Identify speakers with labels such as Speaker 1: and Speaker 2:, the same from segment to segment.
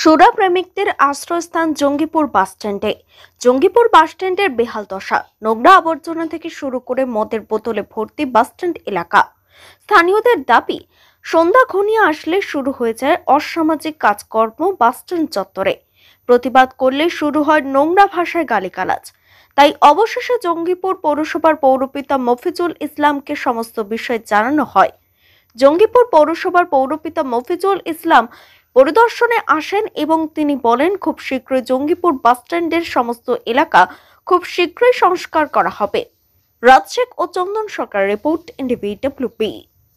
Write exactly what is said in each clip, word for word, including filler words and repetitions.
Speaker 1: সুরা প্রেমিকদের আশ্রয়স্থান জঙ্গিপুর বাসস্ট্যান্ডে। জঙ্গিপুর বাসস্ট্যান্ডের বেহাল দশা, নোংরা আবর্জনা থেকে শুরু করে মদের বোতলে ভর্তি বাসস্ট্যান্ড এলাকা। স্থানীয়দের দাবি, সন্ধ্যা ঘনিয়ে আসলে শুরু হয়ে যায় অসামাজিক কাজকর্ম বাসস্ট্যান্ড চত্বরে। প্রতিবাদ করলে শুরু হয় নোংরা ভাষায় গালিগালাজ। তাই অবশেষে জঙ্গিপুর পৌরসভার পৌরপিতা মফিজুল ইসলামকে সমস্ত বিষয় জানানো হয়। জঙ্গিপুর পৌরসভার পৌরপিতা মফিজুল ইসলাম পরিদর্শনে আসেন এবং তিনি বলেন, খুব শীঘ্রই জঙ্গিপুর বাসস্ট্যান্ডের সমস্ত এলাকা খুব শীঘ্রই সংস্কার করা হবে। রাজশেখ ও Chandan Sarkar report, NDB WP.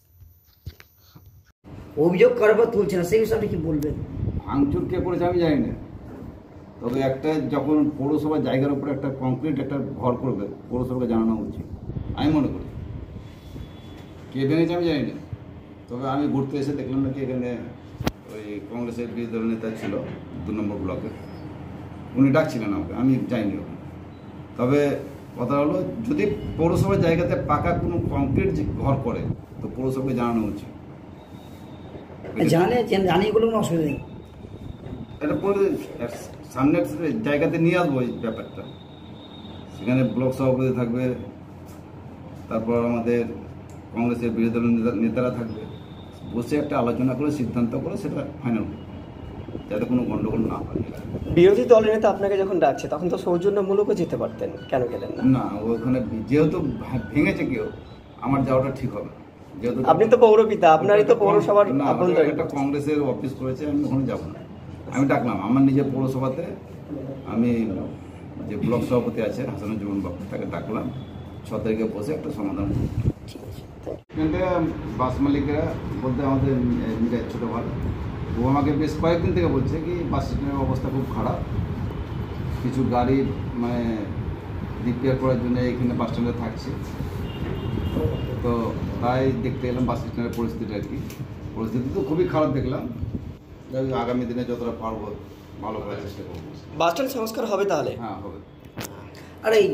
Speaker 2: অভিযোগ কারবার তুলছে না, সেই বিষয়ে কি বলবেন?
Speaker 3: ভাঙচুর কে করেছে আমি জানি না, তবে একটা যখন পৌরসভার জায়গার উপরে একটা কংক্রিট একটা ঘর করবে, পৌরসভাকে জানানো উচিত আমি মনে করি। কে ভেঙেছে আমি জানি না, তবে আমি ঘুরতে এসে দেখলাম নাকি এখানে ওই কংগ্রেসের বিরোধী দলের নেতা ছিল দু নম্বর ব্লকে, উনি ডাকছিলেন আমাকে, আমি যাইনি ওখানে। তবে কথা হলো, যদি পৌরসভার জায়গাতে পাকা কোনো কংক্রিট ঘর করে তো পৌরসভাকে জানানো উচিত।
Speaker 2: জানে জানি এগুলো কোনো অসুবিধা নেই,
Speaker 3: এটা পরে সামনের জায়গাতে নিয়ে আসবো এই ব্যাপারটা। সেখানে ব্লক সভাপতি থাকবে, তারপর আমাদের কংগ্রেসের বিরোধী দলের নেতারা থাকবে, বসে একটা আলোচনা করে সিদ্ধান্ত করে সেটা ফাইনাল করবে, যাতে কোনো গন্ডগোল না হয়।
Speaker 4: বিরোধী দলের নেতা আপনাকে যখন ডাকছে তখন তো সৌজন্যমূলকও যেতে পারতেন, কেন গেলেন না?
Speaker 3: না, ওখানে যেহেতু ভেঙেছে কেউ, আমার যাওয়াটা ঠিক হবে। যেহেতু
Speaker 4: আপনি তো পৌরপিতা, আপনারই তো পৌরসভার
Speaker 3: একটা কংগ্রেসের অফিস করেছে, আমি ওখানে যাবো না। আমি ডাকলাম আমার নিজের পৌরসভাতে, আমি যে ব্লক সভাপতি আছে হাসানুজ্জামান বাবু, তাকে ডাকলাম, ছ তারিখে বসে একটা সমাধান। এখানটা বাস মালিকরা বলতে আমাদের মিরাজ ছোটো ভাই, ও আমাকে বেশ কয়েকদিন থেকে বলছে কি বাস স্ট্যান্ডের অবস্থা খুব খারাপ, কিছু গাড়ি মানে রিপেয়ার করার জন্য এখানে বাস স্ট্যান্ডে থাকছে। তো তাই দেখতে এলাম বাস স্ট্যান্ডের পরিস্থিতি আর কি। পরিস্থিতি তো খুবই খারাপ দেখলাম। আগামী দিনে যতটা পারবো ভালো করার চেষ্টা করবো।
Speaker 4: বাস স্ট্যান্ড সংস্কার হবে তাহলে?
Speaker 3: হ্যাঁ, হবে।
Speaker 2: আর এই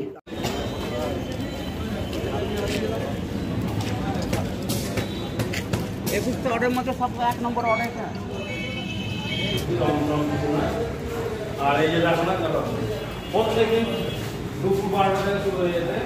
Speaker 2: একুশটা অর্ডার মধ্যে সব এক নম্বর অর্ডারটা।
Speaker 5: আর এই যে দেখো না, প্রত্যেকদিন দুপুর বারোটা থেকে শুরু হয়ে যেতে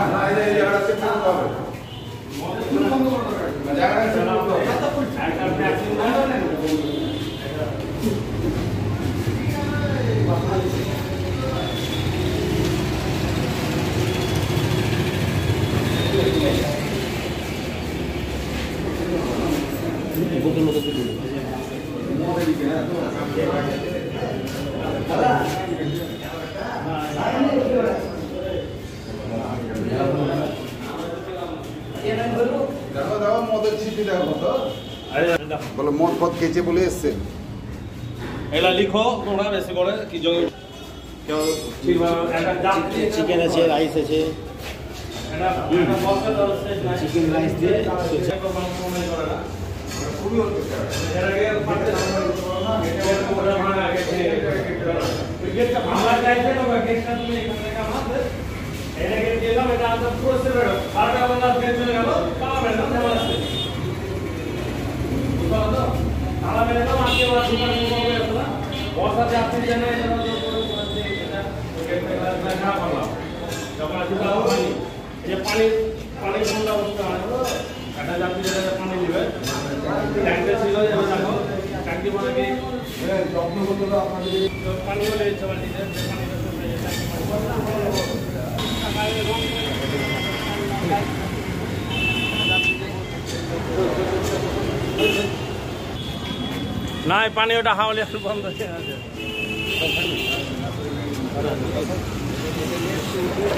Speaker 3: বলো মদ পথ খেয়েছে বলে এসছে।
Speaker 5: এগুলা লিখো তোমরা বেশি করে কি কেউ
Speaker 4: চিকেন আছে, রাইস আছে, চিকেন রাইস দিয়ে
Speaker 5: বর্ষাতে আপনি জানেন যখন আসলে যে পানি পানি ঠান্ডা অবস্থা হয়, একটা যাত্রী যেটা পানি নেবে ট্যাঙ্কে ছিল, যেমন দেখো ট্যাঙ্কি মানে কি যত্ন করতে হবে আপনাদের পানি বলে ইচ্ছা পানি না, পানি ওটা হাওলে একটু বন্ধ হয়ে আছে।